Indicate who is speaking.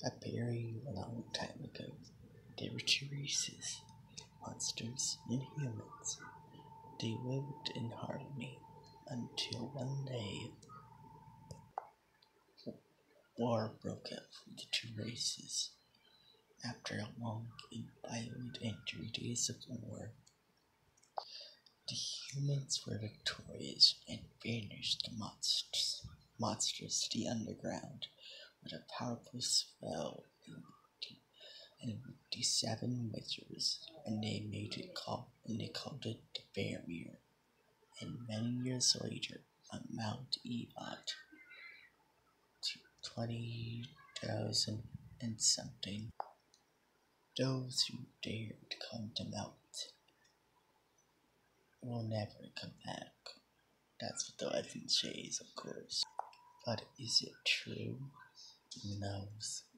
Speaker 1: A very long time ago, there were two races, monsters and humans. They lived in harmony until one day, war broke out from the two races. After a long and violent and 3 days of war, the humans were victorious and banished the monsters to the underground with a powerful spell and the 7 wizards, and they called it the barrier. And many years later, on Mount Ebot, 20,000 and something, those who dared to come to Mount will never come back. That's what the legend says, of course. But is it true? Who knows?